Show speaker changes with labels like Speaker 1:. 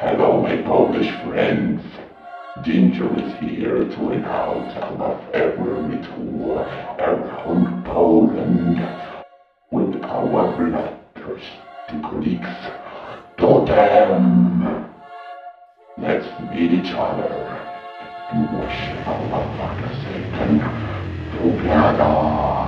Speaker 1: Hello, my Polish friends. Jinjer is here to recount our favorite war around Poland with our bloodthirsty colleagues. Totem! Let's meet each other and worship our Father Satan together.